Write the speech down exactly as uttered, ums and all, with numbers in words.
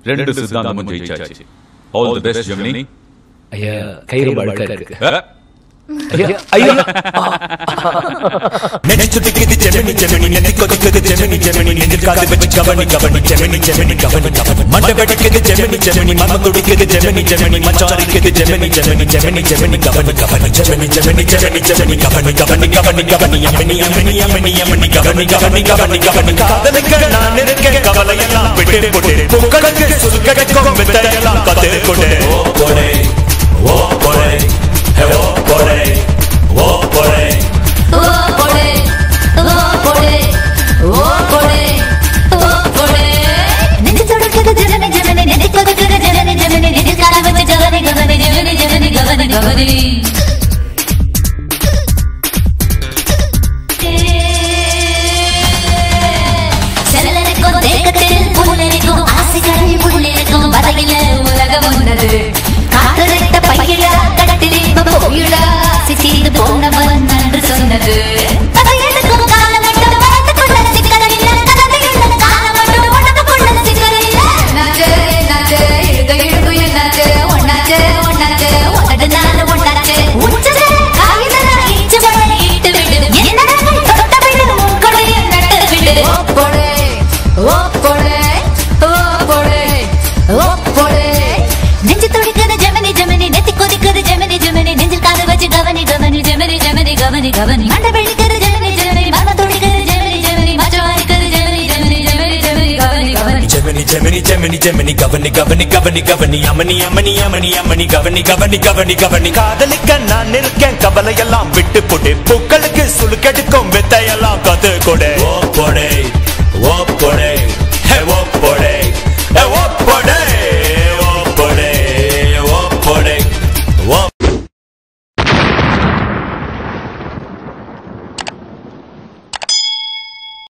ரெண்டு சித்தாந்தமும் ஜெயிச்சாச்சு. All the best Gemini. ஐயா கை ரொம்ப அழுக்கா இருக்கு. நெஞ்சுடிக்குது ஜெமினி ஜெமினி நெத்தி கொதிக்குது ஜெமினி ஜெமினி நெஞ்சுக்காது வெச்சு கவனி கவனி ஜெமினி ஜெமினி கவனி கவனி மண்டை வெடிக்குது ஜெமினி ஜெமினி மர்ம துடிக்குது ஜெமினி ஜெமினி மச்சாரிக்குது ஜெமினி ஜெமினி ஜெமினி ஜெமினி கவனி கவனி ஜெமினி ஜெமினி ஜெமினி ஜெமினி கவனி கவனி கவனி கவனி யமனி யமனி யமனி யமனி கவனி கவனி கவனி கவனி காதலுக்கு நான் இருக்கேன் கவலையெல்லாம் விட்டு போடு பூக்களுக்கு சுருக்கடைக்கும் வித்தையெல்லாம் கத்து கொடு ஓ போடே ஓ போடே ஹே ஓ போடே ஓ போடே ஓ போடே ஓ போடே ஓ போடே ஓ போடே நெஞ்சு தொடக்குது ஜனனி ஜனனி நெஞ்சு தொடக்குது ஜனனி ஜனனி நெஞ்சு காலவச்சு ஜவனி கவனி ஜவனி ஜவனி கவனி கவனி செல்லனுக்கும் தேக்கத்தில் பூலனுக்கும் ஆசைகள் உள்ளிருக்கும் வரையில உலகம் உண்டது காத்தரைத்த பையில கடத்திலே போயிட சிசிந்து போனவன் நன்று சொன்னது பகையெடுக்கும் காலம் மட்டும் வளர்த்துக்கொள்ள சிக்கல் இல்லை கதவையுள்ள காலம் மட்டும் உடம்புக்குள்ள சிக்கல் இல்லை நாச்சு நாச்சு இழுக்க இழுக்கு என்னாச்சு ஒன்னாச்சு ஒன்னாச்சு ஒன்னது நாலு ஒன்னாச்சு உச்சது காகிதன ஈச்சு மழை ஈட்டு விடு என்னடா தொட்ட விடு கொடைய நட்டு விடு ஓ போடே ஓ போடே ஓ போடே ஓ போடே நெஞ்சு துடிக்குது ஜெமினி ஜெமினி நெத்தி கொதிக்குது ஜெமினி ஜெமினி நெஞ்சில் காது வச்சு கவனி கவனி ஜெமினி ஜெமினி கவனி கவனி மண்டை வெடிக்குது ஜெமினி ஜெமினி மர்ம துடிக்குது ஜெமினி ஜெமினி மச்சாரிக்குது ஜெமினி ஜெமினி ஜெமினி ஜெமினி கவனி கவனி ஜெமினி ஜெமினி ஜெமினி ஜெமினி கவனி கவனி கவனி கவனி யமனி யமனி யமனி யமனி கவனி கவனி கவனி கவனி காதலிக்க நான் இருக்கேன் கவலையெல்லாம் விட்டு போடு பூக்களுக்கு சுளுக்கெடுக்கும் வித்தையெல்லாம் கத்து கொடு ஓ போடே ஓ போடே